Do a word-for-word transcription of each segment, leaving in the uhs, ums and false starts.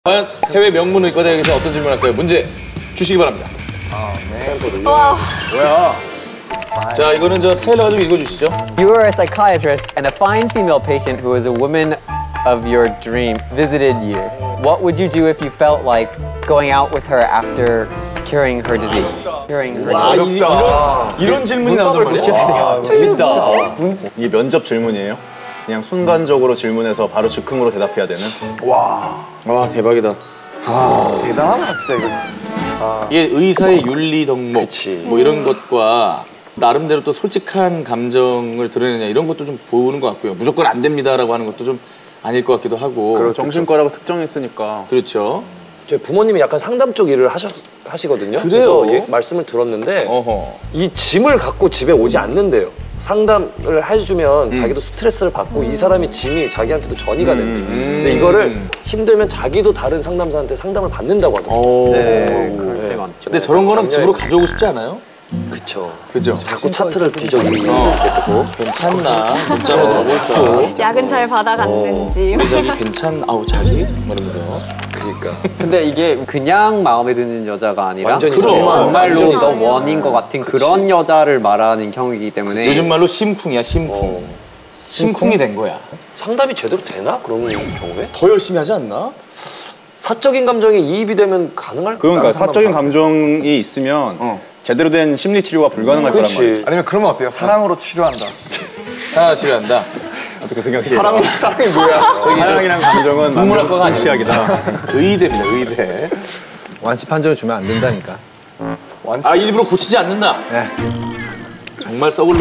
과연 해외 명문 의과대학에서 어떤 질문 할까요? 문제 주시기 바랍니다. 아, 네. 스탠포드. 와. 뭐야? 자, 이거는 저 테일러가 좀 읽어주시죠. You were a psychiatrist and a fine female patient who was a woman of your dream visited you. What would you do if you felt like going out with her after curing her disease? Curing her 와, disease. 이런, 이런 질문이 나온단 말이야? 재밌다. 이게 면접 질문이에요? 그냥 순간적으로 질문해서 바로 즉흥으로 대답해야 되는? 와, 와 대박이다. 아, 대단하다 진짜 이거. 아. 이게 의사의 윤리 덕목 그치. 뭐 이런 것과 나름대로 또 솔직한 감정을 드러내냐 이런 것도 좀 보는 것 같고요. 무조건 안 됩니다라고 하는 것도 좀 아닐 것 같기도 하고. 그리고 정신과라고 특정했으니까. 그렇죠. 저희 부모님이 약간 상담 쪽 일을 하셨, 하시거든요. 그래요? 그래서 예, 말씀을 들었는데 어허. 이 짐을 갖고 집에 오지 않는데요. 상담을 해주면 음. 자기도 스트레스를 받고 음. 이 사람이 짐이 자기한테도 전이가 됩니다. 음. 근데 이거를 힘들면 자기도 다른 상담사한테 상담을 받는다고 하더라고요. 네, 그럴 때 많죠. 근데 저런 거는 집으로 가져오고 싶지 않아요? 그쵸. 그죠. 자꾸 차트를 뒤적이게 되고 어. 괜찮나? 문자로 들어볼까? 약은 잘 받아갔는지. 자기 괜찮? 아우 자기? 이러면서. 그러니까. 근데 이게 그냥 마음에 드는 여자가 아니라 정말로 너 원인 것 같은 그치. 그런 여자를 말하는 경우이기 때문에 요즘 말로 심쿵이야 심쿵. 어. 심쿵이 된 거야. 상담이 제대로 되나? 그런 경우에? 더 열심히 하지 않나? 사적인 감정에 이입이 되면 가능할까? 그러니까 사적인 감정이 있으면 어. 제대로 된 심리 치료가 불가능할 거란 말이지. 아니면 그러면 어때요? 사랑으로 치료한다. 사랑으로 치료한다. 어떻게 생각해요? 사랑, 사랑이 뭐야? 저기 사랑이랑 감정은 동물학과가 아니야. 취약이다. 의대입니다, 의대. 완치 판정을 주면 안 된다니까. 완치. 아, 일부러 고치지 않는다? 네. 정말 썩을 놈.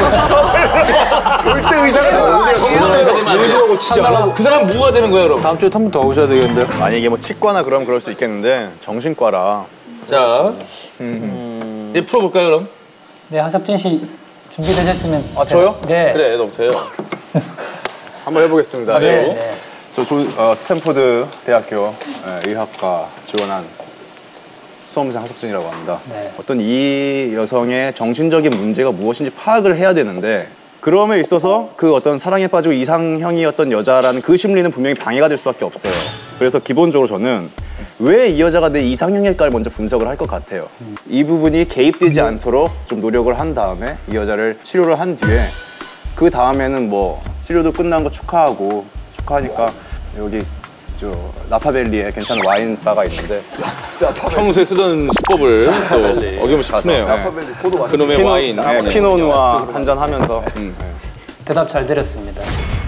절대 의사가 안 돼요. 정말 의사님 안 돼요. 고치지 않아. 그 사람 뭐가 되는 거예요, 여러분? 다음 주에 한 번 더 오셔야 되겠는데요? 만약에 뭐 치과나 그럼 그럴 수 있겠는데 정신과라. 자, 음. 이제 풀어볼까요, 그럼? 네, 하석진 씨 준비되셨으면. 아, 저요? 네. 그래, 너부터요. 한번 해보겠습니다. 아, 네. 네. 저 조, 어, 스탠포드 대학교 네, 의학과 지원한 수험생 하석진이라고 합니다. 네. 어떤 이 여성의 정신적인 문제가 무엇인지 파악을 해야 되는데 그럼에 있어서 그 어떤 사랑에 빠지고 이상형이었던 여자라는 그 심리는 분명히 방해가 될 수밖에 없어요. 그래서 기본적으로 저는 왜 이 여자가 내 이상형일까를 먼저 분석을 할 것 같아요. 이 부분이 개입되지 않도록 좀 노력을 한 다음에 이 여자를 치료를 한 뒤에 그 다음에는 뭐 치료도 끝난 거 축하하고 축하하니까 여기 저 라파벨리에 괜찮은 와인 바가 있는데 평소에 쓰던 수법을 또 어김없이 푸네요. 라파벨리 포도 맛있어. 그놈의 피노, 와인. 네, 네. 피노누아 한잔 하면서 음, 네. 대답 잘 들었습니다.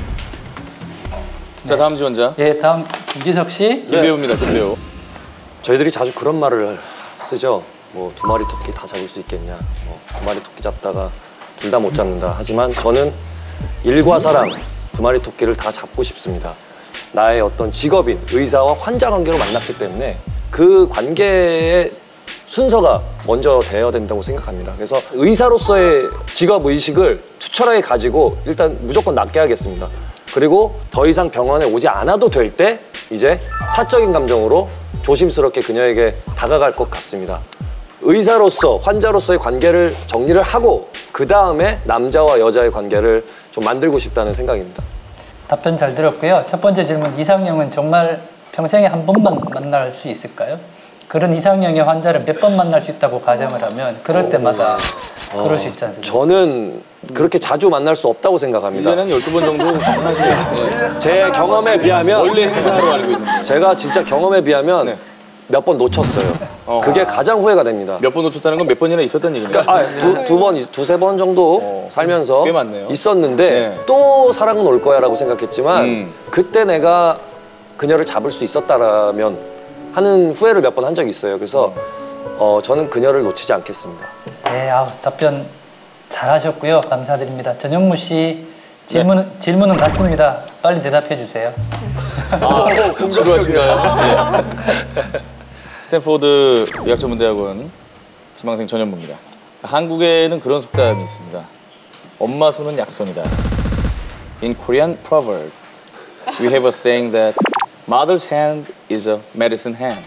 자, 다음 지원자. 예, 다음 김지석 씨. 김배우입니다, 김배우. 저희들이 자주 그런 말을 쓰죠. 뭐 두 마리 토끼 다 잡을 수 있겠냐. 뭐 두 마리 토끼 잡다가 둘 다 못 잡는다. 하지만 저는 일과 사랑 두 마리 토끼를 다 잡고 싶습니다. 나의 어떤 직업인 의사와 환자 관계로 만났기 때문에 그 관계의 순서가 먼저 되어야 된다고 생각합니다. 그래서 의사로서의 직업 의식을 투철하게 가지고 일단 무조건 낫게 하겠습니다. 그리고 더 이상 병원에 오지 않아도 될 때 이제 사적인 감정으로 조심스럽게 그녀에게 다가갈 것 같습니다. 의사로서 환자로서의 관계를 정리를 하고 그 다음에 남자와 여자의 관계를 좀 만들고 싶다는 생각입니다. 답변 잘 들었고요. 첫 번째 질문, 이상형은 정말 평생에 한 번만 만날 수 있을까요? 그런 이상형의 환자를 몇 번 만날 수 있다고 가정을 하면 그럴 때마다 어, 그럴 수 있지 않습니까? 저는 그렇게 자주 만날 수 없다고 생각합니다. 일 년에 한 열두 번 정도 만나시죠. 네. 제 경험에 비하면 원래 회사로 알고 있는데. 제가 진짜 경험에 비하면 네. 몇 번 놓쳤어요. 어. 그게 가장 후회가 됩니다. 몇 번 놓쳤다는 건 몇 번이나 있었다는 얘기인가요? 그러니까 아, 두, 두 번, 두세 번 정도 어. 살면서 꽤 많네요. 있었는데 네. 또 사랑은 올 거야 라고 생각했지만 음. 그때 내가 그녀를 잡을 수 있었다라면 하는 후회를 몇 번 한 적이 있어요. 그래서 어, 저는 그녀를 놓치지 않겠습니다. 네, 아우, 답변 잘하셨고요. 감사드립니다. 전현무 씨 질문, 네. 질문은 같습니다. 빨리 대답해 주세요. 아, 지루하신가요? 네. 스탠포드 의학전문대학원 지망생 전현무입니다. 한국에는 그런 속담이 있습니다. 엄마 손은 약손이다. In Korean proverb, we have a saying that mother's hand is a medicine hand.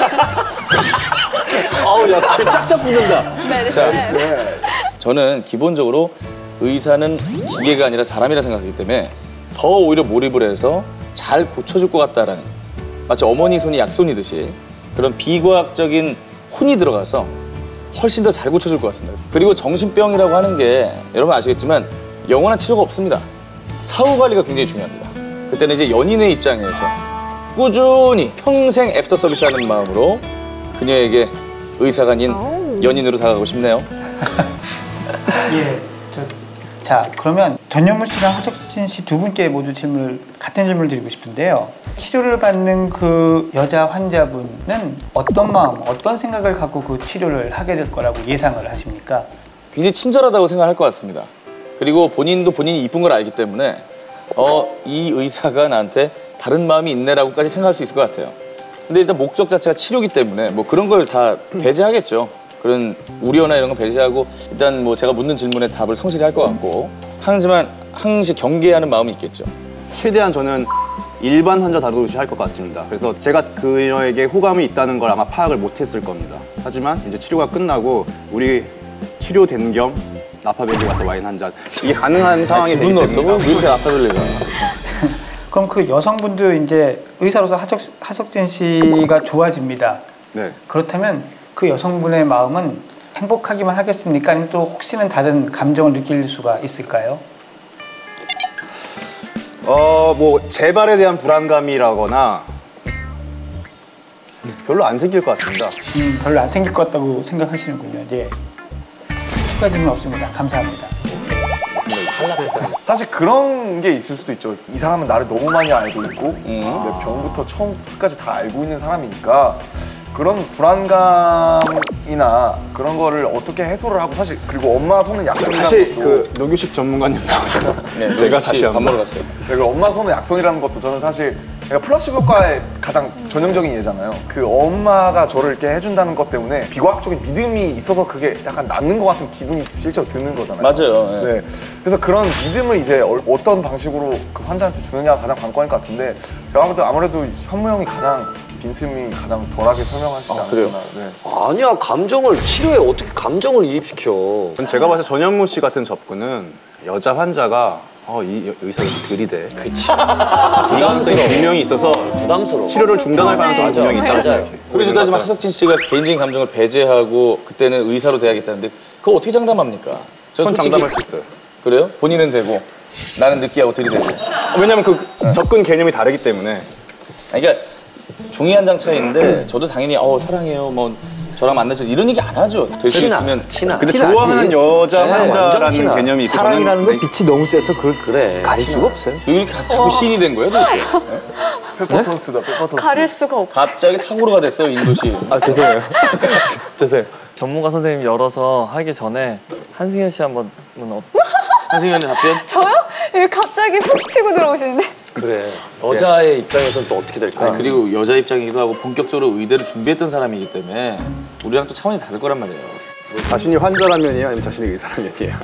아우, 야, 짝짝 붙는다. 자, 저는 기본적으로 의사는 기계가 아니라 사람이라 생각하기 때문에 더 오히려 몰입을 해서 잘 고쳐줄 것 같다라는 마치 어머니 손이 약손이듯이 그런 비과학적인 혼이 들어가서 훨씬 더 잘 고쳐줄 것 같습니다. 그리고 정신병이라고 하는 게 여러분 아시겠지만 영원한 치료가 없습니다. 사후 관리가 굉장히 중요합니다. 그때는 이제 연인의 입장에서 꾸준히 평생 애프터 서비스하는 마음으로 그녀에게 의사가 아닌 연인으로 다가가고 싶네요. 예. 저, 자, 그러면 전현무 씨랑 하석진 씨 두 분께 모두 질문을 같은 질문을 드리고 싶은데요. 치료를 받는 그 여자 환자분은 어떤 마음, 어떤 생각을 갖고 그 치료를 하게 될 거라고 예상을 하십니까? 굉장히 친절하다고 생각할 것 같습니다. 그리고 본인도 본인이 이쁜 걸 알기 때문에 어, 이 의사가 나한테 다른 마음이 있네라고까지 생각할 수 있을 것 같아요. 근데 일단 목적 자체가 치료기 때문에 뭐 그런 걸 다 배제하겠죠. 그런 우려나 이런 거 배제하고 일단 뭐 제가 묻는 질문에 답을 성실히 할 것 같고 하지만 항시 경계하는 마음이 있겠죠. 최대한 저는 일반 환자 다루듯이 할 것 같습니다. 그래서 제가 그녀에게 호감이 있다는 걸 아마 파악을 못했을 겁니다. 하지만 이제 치료가 끝나고 우리 치료된 겸 나파밸리 가서 와인 한 잔 이게 가능한 상황이 되기 지분 넣었어? 때문에 왜 이렇게 나파밸리가? 그럼 그 여성분도 이제 의사로서 하석, 하석진 씨가 좋아집니다. 네. 그렇다면 그 여성분의 마음은 행복하기만 하겠습니까? 아니면 또 혹시는 다른 감정을 느낄 수가 있을까요? 어, 뭐 재발에 대한 불안감이라거나 별로 안 생길 것 같습니다. 음, 별로 안 생길 것 같다고 생각하시는군요. 예. 추가 질문 없습니다. 감사합니다. 사실 그런 게 있을 수도 있죠. 이 사람은 나를 너무 많이 알고 있고 음. 내 병부터 처음까지 다 알고 있는 사람이니까 그런 불안감이나 그런 거를 어떻게 해소를 하고 사실 그리고 엄마 손은 약손이라는 다시 것도 그 노규식 전문가님 나오셔서 네, 제가 혹시 다시 밥 한번 먹으러 갔어요. 그리고 엄마 손은 약손이라는 것도 저는 사실 그러니까 플라시보 효과의 가장 전형적인 예잖아요. 그 엄마가 저를 이렇게 해준다는 것 때문에 비과학적인 믿음이 있어서 그게 약간 낫는 것 같은 기분이 실제로 드는 거잖아요. 맞아요. 네. 네. 그래서 그런 믿음을 이제 어떤 방식으로 그 환자한테 주느냐가 가장 관건일 것 같은데 제가 아무래도 아무래도 현무 형이 가장 빈틈이 가장 덜하게 설명하시지 아, 않았나. 그래요? 네. 아니야, 감정을 치료에 어떻게 감정을 이입시켜? 제가 봤을 때 전현무 씨 같은 접근은 여자 환자가 어, 이 의사가 들이대. 그치. 부담스러워. 분명히 있어서 부담스러워. 치료를 중단할 가능성이 맞아, 분명히 있다고 맞아요. 생각해요. 그래서 따지면 하석진 씨가 개인적인 감정을 배제하고 그때는 의사로 돼야겠다는데 그거 어떻게 장담합니까? 전 솔직히- 장담할 수 있어요. 그래요? 본인은 되고 나는 느끼하고 들이대고. 왜냐면 그 접근 개념이 다르기 때문에. 아니, 그러니까 종이 한 장 차이인데 저도 당연히 어 사랑해요 뭐 저랑 만나서 이런 얘기 안 하죠. 될 수 티나, 있으면 티나. 근데 티나지. 좋아하는 여자 네, 완전 환자라는 티나. 개념이 있고 사랑이라는 건 저는 빛이 너무 세서 그걸 그래. 가릴 수가 없어요. 왜 이렇게 자꾸 시인이 된 거예요 도대체? 페퍼톤스다, 페퍼톤스. 가릴 수가 없어. 갑자기 탁구로가 됐어요 인도시. 아 죄송해요. 죄송해요. 전문가 선생님 열어서 하기 전에 한승현 씨 한번 어, 한승현의 답변? 저요? 왜 갑자기 훅 치고 들어오시는데? 그래. 여자의 입장에서는 또 어떻게 될까? 아니, 그리고 여자 입장이기도 하고 본격적으로 의대를 준비했던 사람이기 때문에 우리랑 또 차원이 다를 거란 말이에요. 자신이 환자라면이에요, 아니면 자신이 의사라면이에요.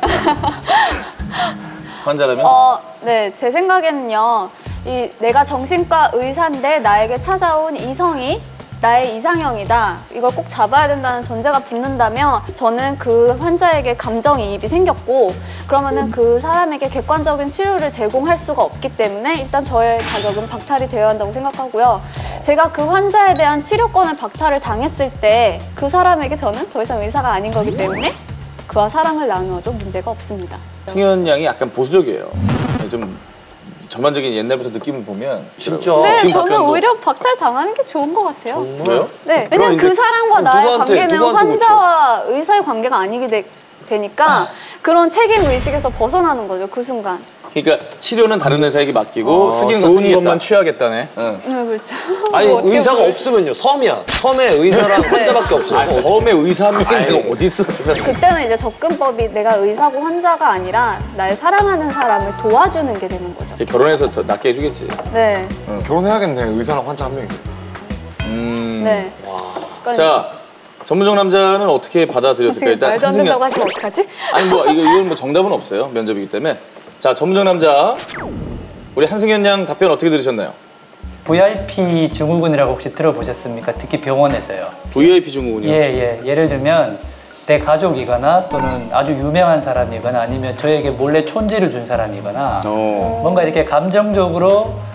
환자라면? 어, 네, 제 생각에는요. 이 내가 정신과 의사인데 나에게 찾아온 이성이 나의 이상형이다. 이걸 꼭 잡아야 된다는 전제가 붙는다면 저는 그 환자에게 감정이입이 생겼고 그러면은 그 사람에게 객관적인 치료를 제공할 수가 없기 때문에 일단 저의 자격은 박탈이 되어야 한다고 생각하고요. 제가 그 환자에 대한 치료권을 박탈을 당했을 때 그 사람에게 저는 더 이상 의사가 아닌 거기 때문에 그와 사랑을 나누어도 문제가 없습니다. 승현 양이 약간 보수적이에요. 좀 전반적인 옛날부터 느낌을 보면 진짜. 네, 지금 저는 박현도- 오히려 박탈 당하는 게 좋은 것 같아요. 왜요? 네, 왜냐면 그 사람과 나의 누구한테, 관계는 누구한테 환자와 의사의 관계가 아니게 되, 되니까 그런 책임 의식에서 벗어나는 거죠, 그 순간. 그러니까 치료는 다른 의사에게 맡기고 어, 사귀는 건 좋은 사귀겠다. 것만 취하겠다네. 응. 네, 그렇죠. 아니, 뭐 어떻게 의사가 보면. 없으면요. 섬이야. 섬에 의사랑 환자밖에 없어요. 아, 섬에 의사 한 명이 내가 어디 있어? 그때는 이제 접근법이 내가 의사고 환자가 아니라 날 사랑하는 사람을 도와주는 게 되는 거죠. 결혼해서 더 낫게 해주겠지. 네, 결혼해야겠네, 의사랑 환자 한 명이. 음. 네. 그러니까 자, 전문적 남자는 어떻게 받아들였을까? 일단 말도 안 한승현. 된다고 하시면 어떡하지? 아니 뭐 이거 이건 뭐 정답은 없어요. 면접이기 때문에. 자, 전문적 남자 우리 한승현 양 답변 어떻게 들으셨나요? 브이아이피 증후군이라고 혹시 들어보셨습니까? 특히 병원에서요. 브이아이피 증후군이요. 예, 예. 예를 들면 내 가족이거나 또는 아주 유명한 사람이거나 아니면 저에게 몰래 촌지를 준 사람이거나 어. 뭔가 이렇게 감정적으로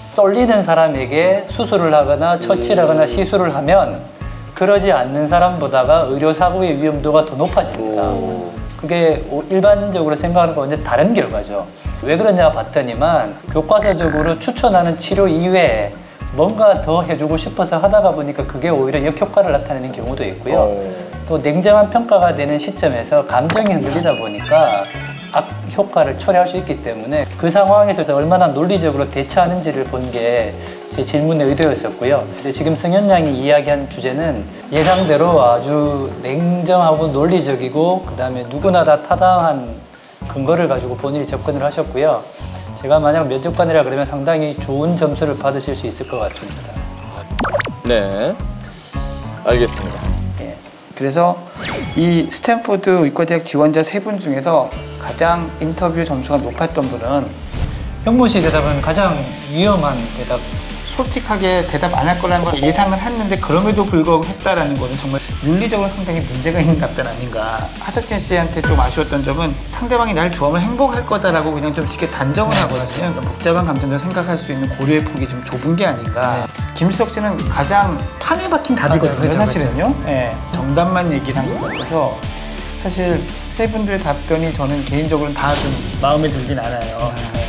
쏠리는 사람에게 수술을 하거나 처치를 하거나 시술을 하면 그러지 않는 사람보다가 의료사고의 위험도가 더 높아집니다. 그게 일반적으로 생각하는 거와 완전 다른 결과죠. 왜 그러냐 봤더니만 교과서적으로 추천하는 치료 이외에 뭔가 더 해주고 싶어서 하다가 보니까 그게 오히려 역효과를 나타내는 경우도 있고요. 또 냉정한 평가가 되는 시점에서 감정이 흔들리다 보니까 악효과를 초래할 수 있기 때문에 그 상황에서 얼마나 논리적으로 대처하는지를 본 게 제 질문의 의도였었고요. 근데 지금 승현 양이 이야기한 주제는 예상대로 아주 냉정하고 논리적이고 그 다음에 누구나 다 타당한 근거를 가지고 본인이 접근을 하셨고요. 제가 만약 면접관이라 그러면 상당히 좋은 점수를 받으실 수 있을 것 같습니다. 네, 알겠습니다. 예. 그래서 이 스탠포드 의과대학 지원자 세 분 중에서 가장 인터뷰 점수가 높았던 분은 형무 씨 대답은 가장 위험한 대답. 솔직하게 대답 안 할 거라는 걸 예상을 했는데 그럼에도 불구하고 했다라는 거는 정말 윤리적으로 상당히 문제가 있는 답변 아닌가. 하석진 씨한테 좀 아쉬웠던 점은 상대방이 나를 좋아하면 행복할 거다라고 그냥 좀 쉽게 단정을 하거든요. 그러니까 복잡한 감정도 생각할 수 있는 고려의 폭이 좀 좁은 게 아닌가. 김수석 씨는 가장 판에 박힌 답이거든요, 아, 사실은요. 예, 정답만 얘기를 한 것 같아서 사실 세 분들의 답변이 저는 개인적으로는 다 좀 마음에 들진 않아요. 예.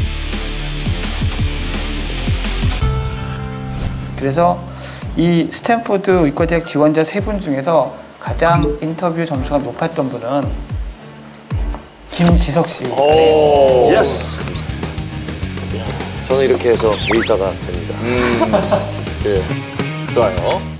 그래서 이 스탠포드 의과대학 지원자 세 분 중에서 가장 인터뷰 점수가 높았던 분은 김지석 씨. 예스. 저는 이렇게 해서 의사가 됩니다. 음, 네. 좋아요.